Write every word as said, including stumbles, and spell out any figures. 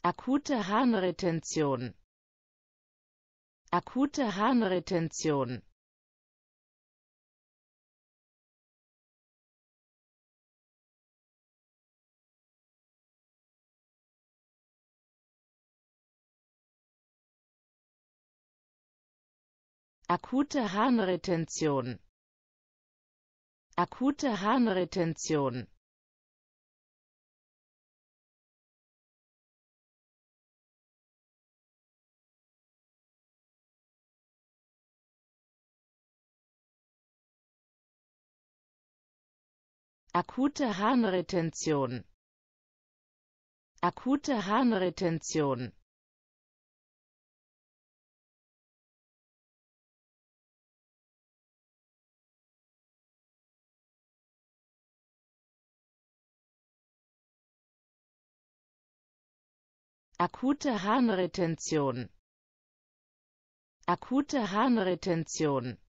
akute Harnretention, akute Harnretention, akute Harnretention, akute Harnretention, akute Harnretention, akute Harnretention, akute Harnretention, akute Harnretention,